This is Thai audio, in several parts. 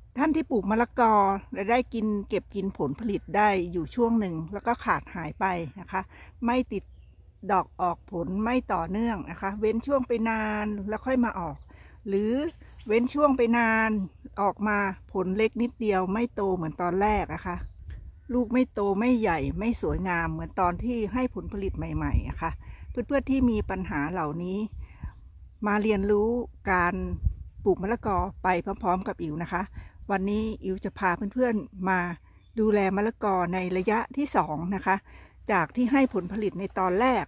ท่านที่ปลูกมะละกอและได้เก็บกินผลผลิตได้อยู่ช่วงหนึ่งแล้วก็ขาดหายไปนะคะไม่ติดดอกออกผลไม่ต่อเนื่องนะคะเว้นช่วงไปนานแล้วค่อยมาออกหรือเว้นช่วงไปนานออกมาผลเล็กนิดเดียวไม่โตเหมือนตอนแรกนะคะลูกไม่โตไม่ใหญ่ไม่สวยงามเหมือนตอนที่ให้ผลผลิตใหม่ๆนะคะเพื่อนๆที่มีปัญหาเหล่านี้มาเรียนรู้การปลูกมะละกอไปพร้อมๆกับอิ๋วนะคะวันนี้อิ๋วจะพาเพื่อนๆมาดูแลมะละกอในระยะที่2นะคะจากที่ให้ผลผลิตในตอนแรก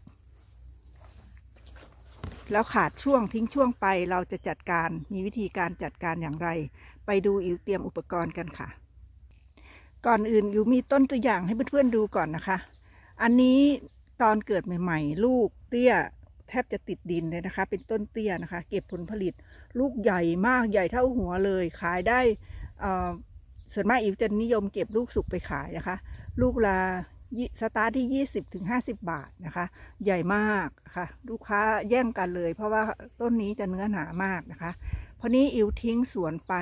แล้วขาดช่วงทิ้งช่วงไปเราจะจัดการมีวิธีการจัดการอย่างไรไปดูอิ๋วเตรียมอุปกรณ์กันค่ะก่อนอื่นอิ๋วมีต้นตัวอย่างให้เพื่อนๆดูก่อนนะคะอันนี้ตอนเกิดใหม่ๆลูกเตี้ยแทบจะติดดินเลยนะคะเป็นต้นเตี้ยนะคะเก็บผลผลิตลูกใหญ่มากใหญ่เท่าหัวเลยขายได้ส่วนมากอิ๋วจะนิยมเก็บลูกสุกไปขายนะคะลูกละสตาร์ทที่20-50 บาทนะคะใหญ่มากค่ะลูกค้าแย่งกันเลยเพราะว่าต้นนี้จะเนื้อหนามากนะคะพอนี้อิ๋วทิ้งสวนไป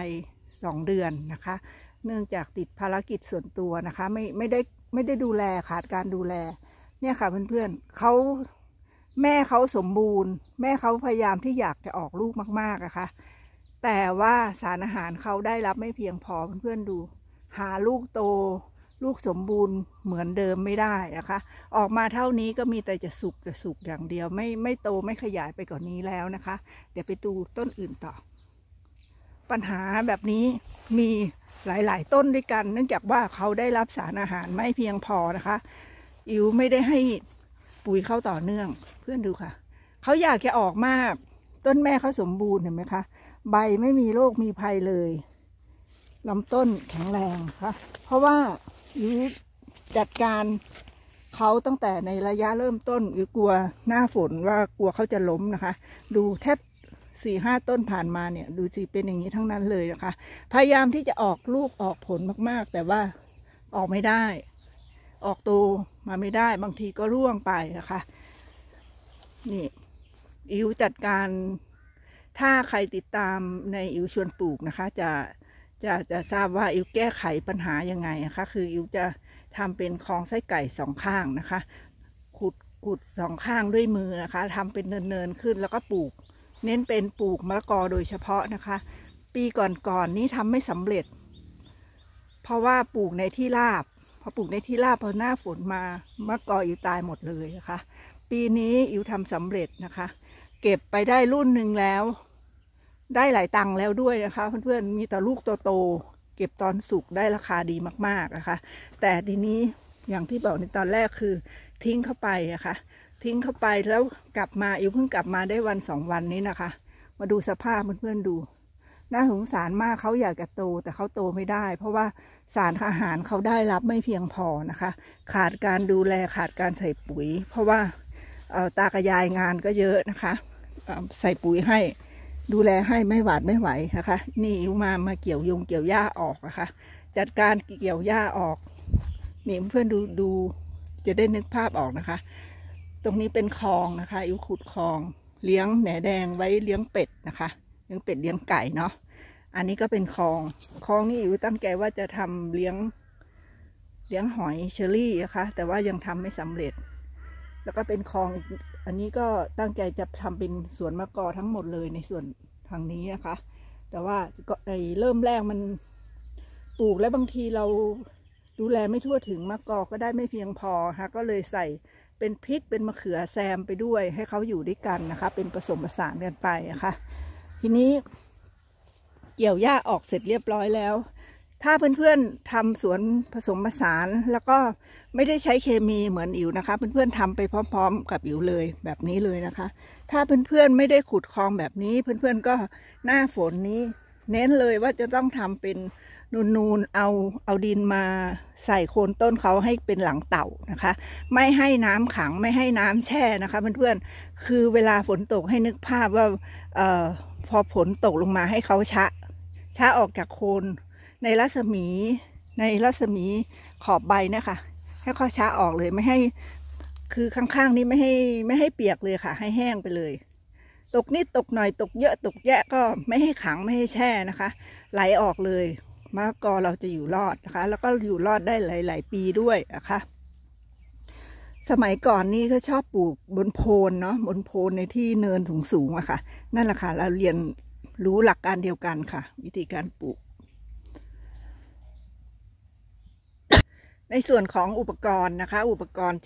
2 เดือนนะคะเนื่องจากติดภารกิจส่วนตัวนะคะไม่ได้ดูแลขาดการดูแลเนี่ยค่ะเพื่อนๆแม่เขาสมบูรณ์แม่เขาพยายามที่อยากจะออกลูกมากๆนะคะแต่ว่าสารอาหารเขาได้รับไม่เพียงพอเพื่อนๆดูหาลูกโตลูกสมบูรณ์เหมือนเดิมไม่ได้นะคะออกมาเท่านี้ก็มีแต่จะสุกอย่างเดียวไม่โตไม่ขยายไปกว่านี้แล้วนะคะเดี๋ยวไปดูต้นอื่นต่อปัญหาแบบนี้มีหลายๆต้นด้วยกันเนื่องจากว่าเขาได้รับสารอาหารไม่เพียงพอนะคะอิ๋วไม่ได้ให้ปุ๋ยเข้าต่อเนื่องเพื่อนดูค่ะเขาอยากจะออกมากต้นแม่เขาสมบูรณ์เห็นไหมคะใบไม่มีโรคมีภัยเลยลำต้นแข็งแรงค่ะเพราะว่าอิ๋วจัดการเขาตั้งแต่ในระยะเริ่มต้นอิ๋วกลัวหน้าฝนว่ากลัวเขาจะล้มนะคะดูแทบ4-5 ต้นผ่านมาเนี่ยดูสิเป็นอย่างนี้ทั้งนั้นเลยนะคะพยายามที่จะออกลูกออกผลมากๆแต่ว่าออกไม่ได้ออกโตมาไม่ได้บางทีก็ร่วงไปนะคะนี่อิ๋วจัดการถ้าใครติดตามในอิ๋วชวนปลูกนะคะจะทราบว่าอิ๋วแก้ไขปัญหายังไงนะคะคืออิ๋วจะทำเป็นคลองไส้ไก่2 ข้างนะคะขุด2 ข้างด้วยมือนะคะทำเป็นเนินขึ้นแล้วก็ปลูกเน้นเป็นปลูกมะละกอโดยเฉพาะนะคะปีก่อนนี้ทำไม่สำเร็จเพราะว่าปลูกในที่ราบพอปลูกในที่ราบพอหน้าฝนมามะละกออิ๋วตายหมดเลยนะคะปีนี้อิ๋วทำสำเร็จนะคะเก็บไปได้รุ่นหนึ่งแล้วได้หลายตังค์แล้วด้วยนะคะเพื่อนๆมีแต่ลูกโตๆเก็บตอนสุกได้ราคาดีมากๆนะคะแต่ทีนี้อย่างที่บอกในตอนแรกคือทิ้งเข้าไปอะคะทิ้งเข้าไปแล้วกลับมาอิ๋วเพิ่งกลับมาได้1-2 วันนี้นะคะมาดูสภาพเพื่อนๆดูน่าสงสารมากเขาอยากจะโตแต่เขาโตไม่ได้เพราะว่าสารอาหารเขาได้รับไม่เพียงพอนะคะขาดการดูแลขาดการใส่ปุ๋ยเพราะว่าตากระยายงานก็เยอะนะคะใส่ปุ๋ยให้ดูแลให้ไม่หวาดไม่ไหวนะคะนี่อิ๋วมาเกี่ยวหญ้าออกนะคะจัดการเกี่ยวหญ้าออกนี่เพื่อนดูจะได้นึกภาพออกนะคะตรงนี้เป็นคลองนะคะอิ๋วขุดคลองเลี้ยงแหนแดงไว้เลี้ยงเป็ดนะคะเลี้ยงเป็ดเลี้ยงไก่เนาะอันนี้ก็เป็นคลองนี่อิ๋วตั้งใจว่าจะทำเลี้ยงหอยเชอรี่นะคะแต่ว่ายังทำไม่สำเร็จแล้วก็เป็นคลองอันนี้ก็ตั้งใจจะทำเป็นสวนมะกอทั้งหมดเลยในส่วนทางนี้นะคะแต่ว่าก็เริ่มแรกมันปลูกแล้วบางทีเราดูแลไม่ทั่วถึงมะกอก็ได้ไม่เพียงพอค่ะก็เลยใส่เป็นพริกเป็นมะเขือแซมไปด้วยให้เขาอยู่ด้วยกันนะคะเป็นผสมผสานกันไปนะคะทีนี้เกี่ยวหญ้าออกเสร็จเรียบร้อยแล้วถ้าเพื่อนๆทำสวนผสมผสานแล้วก็ไม่ได้ใช้เคมีเหมือนอิ๋วนะคะเพื่อนๆทำไปพร้อมๆกับอิ๋วเลยแบบนี้เลยนะคะถ้าเพื่อนๆไม่ได้ขุดคลองแบบนี้เพื่อนๆก็หน้าฝนนี้เน้นเลยว่าจะต้องทำเป็นนูนเอาดินมาใส่โคนต้นเขาให้เป็นหลังเต่านะคะไม่ให้น้ำขังไม่ให้น้ำแช่นะคะเพื่อนๆคือเวลาฝนตกให้นึกภาพว่าพอฝนตกลงมาให้เขาชะออกจากโคนในรัศมีขอบใบนะคะให้เขาชะออกเลยไม่ให้คือข้างๆนี้ไม่ให้เปียกเลยค่ะให้แห้งไปเลยตกนิดตกหน่อยตกเยอะตกแยะก็ไม่ให้ขังไม่ให้แช่นะคะไหลออกเลยมะละกอเราจะอยู่รอดนะคะแล้วก็อยู่รอดได้หลายๆปีด้วยนะคะสมัยก่อนนี่ก็ชอบปลูกบนโพนเนาะบนโพนในที่เนินสูงๆอะค่ะนั่นแหละค่ะเราเรียนรู้หลักการเดียวกันค่ะวิธีการปลูกในส่วนของอุปกรณ์นะคะอุปกรณ์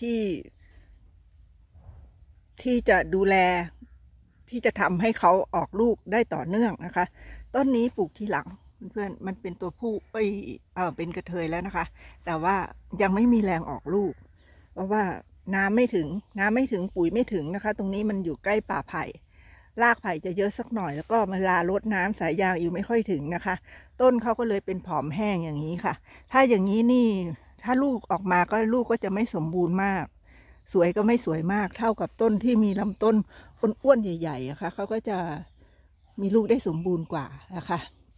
ที่จะดูแลที่จะทำให้เขาออกลูกได้ต่อเนื่องนะคะต้นนี้ปลูกทีหลังเพื่อนๆมันเป็นตัวผู้เป็นกระเทยแล้วนะคะแต่ว่ายังไม่มีแรงออกลูกเพราะว่าน้ำไม่ถึงปุ๋ยไม่ถึงนะคะตรงนี้มันอยู่ใกล้ป่าไผ่รากไผ่จะเยอะสักหน่อยแล้วก็เวลารดน้ำสายยางอยู่ไม่ค่อยถึงนะคะต้นเขาก็เลยเป็นผอมแห้งอย่างนี้ค่ะถ้าอย่างนี้นี่ถ้าลูกออกมาก็ลูกก็จะไม่สมบูรณ์มากสวยก็ไม่สวยมากเท่ากับต้นที่มีลำต้นอ้วนๆใหญ่ๆนะคะเขาก็จะมีลูกได้สมบูรณ์กว่านะคะ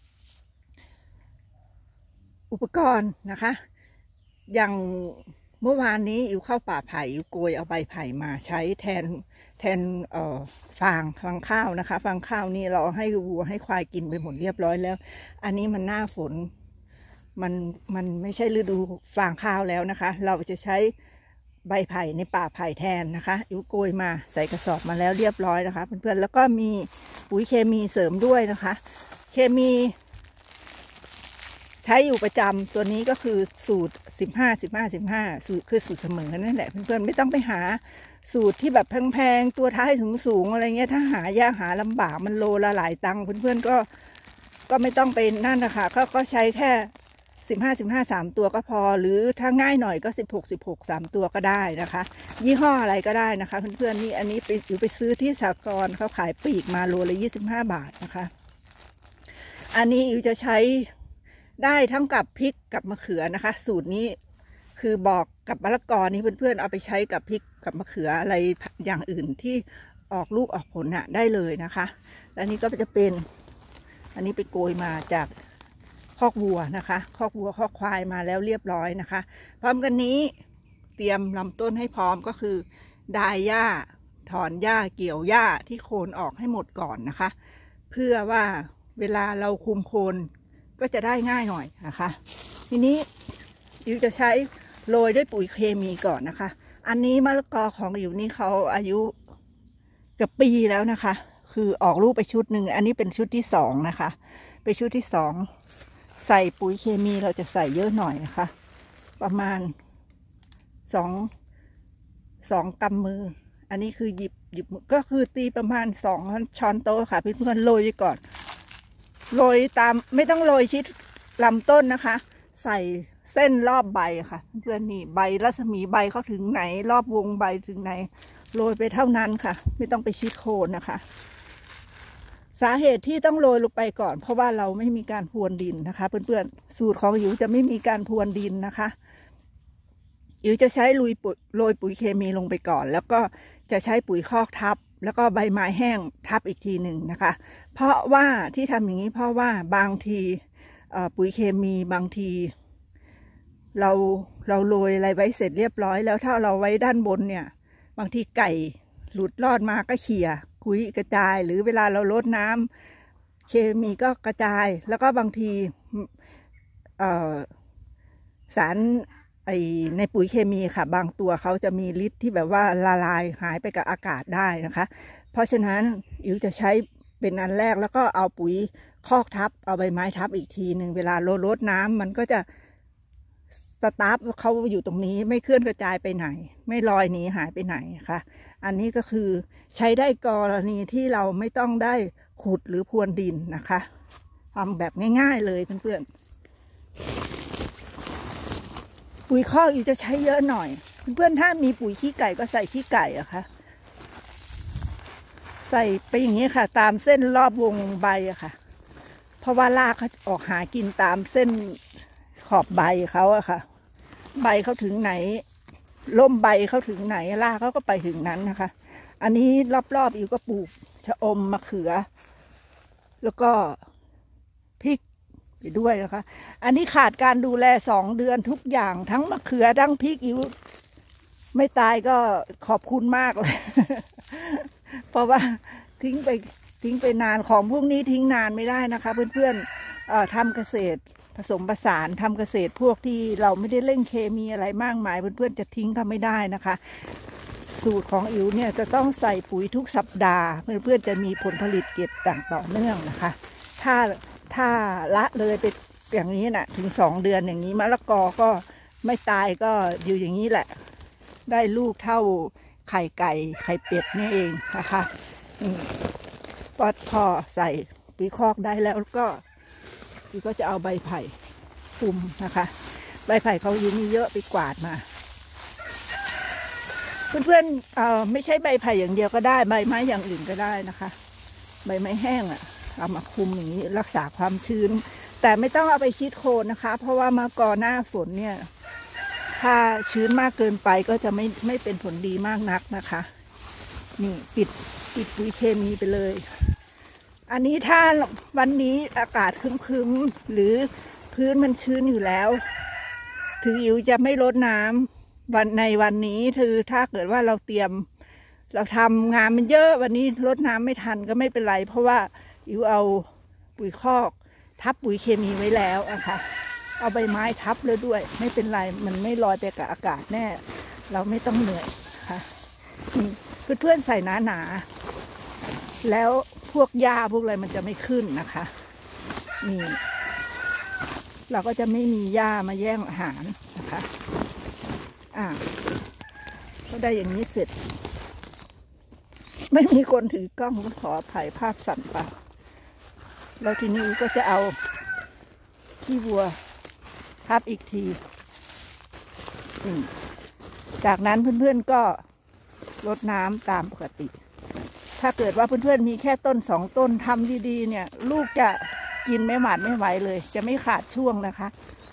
อุปกรณ์นะคะอย่างเมื่อวานนี้อิ๋วเข้าป่าไผ่อิ๋วโกยเอาใบไผ่มาใช้แทนฟางข้าวนะคะฟางข้าวนี่เราให้วัวให้ควายกินไปหมดเรียบร้อยแล้วอันนี้มันหน้าฝนมันไม่ใช่ฤดูฟางข้าวแล้วนะคะเราจะใช้ใบไผ่ในป่าไผ่แทนนะคะอิ๋วโกยมาใส่กระสอบมาแล้วเรียบร้อยนะคะเพื่อนๆแล้วก็มีปุ๋ยเคมีเสริมด้วยนะคะเคมีใช้อยู่ประจำตัวนี้ก็คือสูตร15 สูตรคือสูตรเสมอนั่นแหละเพื่อนๆไม่ต้องไปหาสูตรที่แบบแพงๆตัวท้ายสูงอะไรเงี้ยถ้าหายากหาลำบากมันโลละหลายตังค์เพื่อนๆก็ไม่ต้องไปนั่นนะคะก็ใช้แค่15 3 ตัวก็พอหรือถ้าง่ายหน่อยก็16 3 ตัวก็ได้นะคะยี่ห้ออะไรก็ได้นะคะเพื่อนๆนี่อันนี้ไปซื้อที่สหกรณ์เขาขายปลีกมาโลละ25 บาทนะคะอันนี้อิ๋วจะใช้ได้ทั้งกับพริกกับมะเขือนะคะสูตรนี้คือบอกกับมะละกอนี่เพื่อนๆเอาไปใช้กับพริกกับมะเขืออะไรอย่างอื่นที่ออกลูกออกผลได้เลยนะคะและนี่ก็จะเป็นอันนี้ไปโกยมาจากคอกวัวนะคะคอกวัวคอกควายมาแล้วเรียบร้อยนะคะพร้อมกันนี้เตรียมลำต้นให้พร้อมก็คือดายหญ้าถอนหญ้าเกี่ยวหญ้าที่โคนออกให้หมดก่อนนะคะเพื่อว่าเวลาเราคุมโคนก็จะได้ง่ายหน่อยนะคะทีนี้อิ๋วจะใช้โรยด้วยปุ๋ยเคมีก่อนนะคะอันนี้มะละกอของอิ๋วนี่เขาอายุกับปีแล้วนะคะคือออกลูกไปชุดหนึ่งอันนี้เป็นชุดที่2นะคะไปชุดที่2ใส่ปุ๋ยเคมีเราจะใส่เยอะหน่อยนะคะประมาณ2 กำมืออันนี้คือหยิบก็คือตีประมาณ2 ช้อนโต๊ะค่ะเพื่อนๆโรยก่อนโรยตามไม่ต้องโรยชิดลำต้นนะคะใส่เส้นรอบใบค่ะเพื่อนนี่ใบรัศมีใบเขาถึงไหนรอบวงใบถึงไหนโรยไปเท่านั้นค่ะไม่ต้องไปชิดโคนนะคะสาเหตุที่ต้องโรยลงไปก่อนเพราะว่าเราไม่มีการพรวนดินนะคะเพื่อนๆสูตรของอิ๋วจะไม่มีการพรวนดินนะคะอิ๋วจะใช้โรยปุ๋ยเคมีลงไปก่อนแล้วก็จะใช้ปุ๋ยคอกทับแล้วก็ใบไม้แห้งทับอีกทีหนึ่งนะคะเพราะว่าที่ทำอย่างนี้เพราะว่าบางทีปุ๋ยเคมีบางทีเราโรยอะไรไว้เสร็จเรียบร้อยแล้วถ้าเราไว้ด้านบนเนี่ยบางทีไก่หลุดรอดมาก็เขี่ยคุยกระจายหรือเวลาเรารดน้ำเคมีก็กระจายแล้วก็บางทีสารในปุ๋ยเคมีค่ะบางตัวเขาจะมีฤทธิ์ที่แบบว่าละลายหายไปกับอากาศได้นะคะเพราะฉะนั้นอิ๋วจะใช้เป็นอันแรกแล้วก็เอาปุ๋ยคอกทับเอาใบไม้ทับอีกทีหนึ่งเวลารดน้ำมันก็จะสตาร์ฟเขาอยู่ตรงนี้ไม่เคลื่อนกระจายไปไหนไม่ลอยหนีหายไปไหนค่ะอันนี้ก็คือใช้ได้กรณีที่เราไม่ต้องได้ขุดหรือพรวนดินนะคะทำแบบง่ายๆเลยเพื่อนๆปุ๋ยคอกอยู่จะใช้เยอะหน่อยเพื่อนๆถ้ามีปุ๋ยขี้ไก่ก็ใส่ขี้ไก่อะค่ะใส่ไปอย่างนี้ค่ะตามเส้นรอบวงใบอะค่ะเพราะว่ารากเขาออกหากินตามเส้นขอบใบเขาอะค่ะใบเขาถึงไหนล่มใบเขาถึงไหนรากเขาก็ไปถึงนั้นนะคะอันนี้รอบๆอยู่ก็ปลูกชะอมมะเขือแล้วก็พริกไปด้วยนะคะอันนี้ขาดการดูแล2 เดือนทุกอย่างทั้งมะเขือทั้งพริกอิ๋วไม่ตายก็ขอบคุณมากเลย เพราะว่าทิ้งไปนานของพวกนี้ทิ้งนานไม่ได้นะคะเพื่อนๆทำเกษตรผสมผสานทำเกษตรพวกที่เราไม่ได้เร่งเคมีอะไรมากมายเพื่อนๆจะทิ้งก็ไม่ได้นะคะ สูตรของอิ๋วเนี่ยจะต้องใส่ปุ๋ยทุกสัปดาห์เพื่อนๆจะมีผลผลิตเก็บอย่างต่อเนื่องนะคะถ้าละเลยไปอย่างนี้นะถึง2 เดือนอย่างนี้มะละกอก็ไม่ตายก็อยู่อย่างนี้แหละได้ลูกเท่าไข่ไก่ไข่เป็ดนี่เองนะคะพอใส่ปุ๋ยคอกได้แล้วก็อิ๋วก็จะเอาใบไผ่คลุมนะคะใบไผ่เขาอยู่มีเยอะไปกวาดมาเพื่อนๆไม่ใช่ใบไผ่อย่างเดียวก็ได้ใบไม้อย่างอื่นก็ได้นะคะใบไม้แห้งเอามาคลุมอย่างนี้รักษาความชื้นแต่ไม่ต้องเอาไปชิดโคนนะคะเพราะว่ามะกอหน้าฝนเนี่ยถ้าชื้นมากเกินไปก็จะไม่เป็นผลดีมากนักนะคะนี่ปิดปุ๋ยเคมีไปเลยอันนี้ถ้าวันนี้อากาศครึ้มๆหรือพื้นมันชื้นอยู่แล้วถึงอิ๋วจะไม่รดน้ำในวันนี้คือถ้าเกิดว่าเราทำงานมันเยอะวันนี้รดน้ำไม่ทันก็ไม่เป็นไรเพราะว่าอิ๋วเอาปุ๋ยคอกทับปุ๋ยเคมีไว้แล้วนะคะเอาใบไม้ทับเลยด้วยไม่เป็นไรมันไม่ลอยไปกับอากาศแน่เราไม่ต้องเหนื่อยค่ะเพื่อนๆใส่หนาแล้วพวกหญ้าพวกอะไรมันจะไม่ขึ้นนะคะนี่เราก็จะไม่มีหญ้ามาแย่งอาหารนะคะก็ได้อย่างนี้เสร็จไม่มีคนถือกล้องขอถ่ายภาพสั่นเปล่าแล้วทีนี้ก็จะเอาขี้วัวทับอีกทีจากนั้นเพื่อนๆก็รดน้ำตามปกติถ้าเกิดว่าเพื่อนๆมีแค่ต้น2 ต้นทำดีๆเนี่ยลูกจะกินไม่หวาดไม่ไหวเลยจะไม่ขาดช่วงนะคะ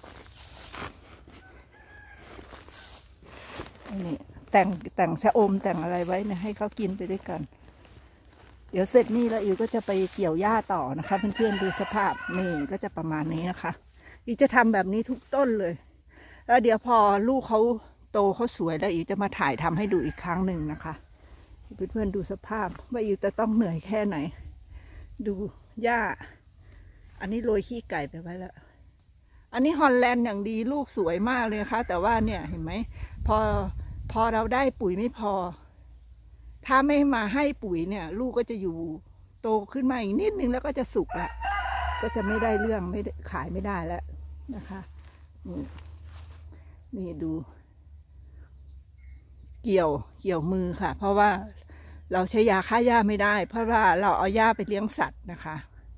นี่แต่งชะอมแต่งอะไรไว้เนี่ยให้เขากินไปด้วยกันเดี๋ยวเสร็จนี่แล้วอิ๋วก็จะไปเกี่ยวหญ้าต่อนะคะเพื่อนๆดูสภาพนี่ก็จะประมาณนี้นะคะอิ๋วจะทำแบบนี้ทุกต้นเลยแล้วเดี๋ยวพอลูกเขาโตเขาสวยแล้วอิ๋วจะมาถ่ายทำให้ดูอีกครั้งหนึ่งนะคะเพื่อนๆดูสภาพว่าอิ๋วจะต้องเหนื่อยแค่ไหนดูหญ้าอันนี้โรยขี้ไก่ไปไว้แล้วอันนี้ฮอลแลนด์อย่างดีลูกสวยมากเลยนะคะแต่ว่าเนี่ยเห็นไหมพอเราได้ปุ๋ยไม่พอถ้าไม่มาให้ปุ๋ยเนี่ยลูกก็จะอยู่โตขึ้นมาอีกนิดนึงแล้วก็จะสุกละก็จะไม่ได้เรื่องไม่ขายไม่ได้แล้วนะคะนี่ดูเกี่ยวมือค่ะเพราะว่าเราใช้ยาฆ่าหญ้าไม่ได้เพราะว่าเราเอาหญ้าไปเลี้ยงสัตว์นะคะ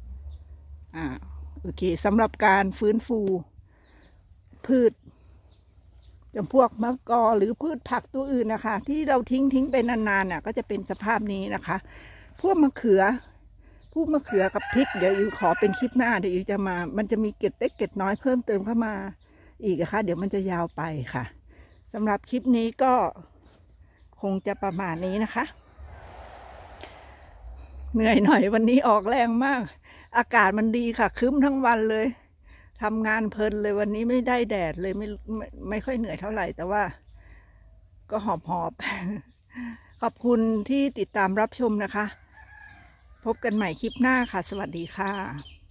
โอเคสำหรับการฟื้นฟูพืชอย่างพวกมะกอหรือพืชผักตัวอื่นนะคะที่เราทิ้งไปนานๆน่ะก็จะเป็นสภาพนี้นะคะพวกมะเขือกับพริกเดี๋ยวอิ๋วขอเป็นคลิปหน้าเดี๋ยวอิ๋วจะมามันจะมีเกล็ดเล็กเกล็ดน้อยเพิ่มเติมเข้ามาอีกนะคะเดี๋ยวมันจะยาวไปค่ะสำหรับคลิปนี้ก็คงจะประมาณนี้นะคะเหนื่อยหน่อยวันนี้ออกแรงมากอากาศมันดีค่ะครึ้มทั้งวันเลยทำงานเพลินเลยวันนี้ไม่ได้แดดเลยไม่ค่อยเหนื่อยเท่าไหร่แต่ว่าก็หอบขอบคุณที่ติดตามรับชมนะคะพบกันใหม่คลิปหน้าค่ะสวัสดีค่ะ